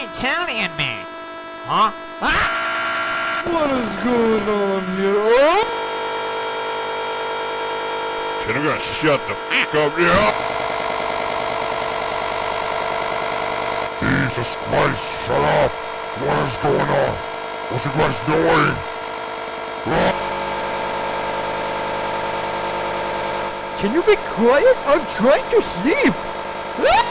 Italian man. Huh? Ah! What is going on here? Oh! Can I gotta shut the f*** up here? Jesus Christ, shut up! What is going on? What's you guys doing? Can you be quiet? I'm trying to sleep!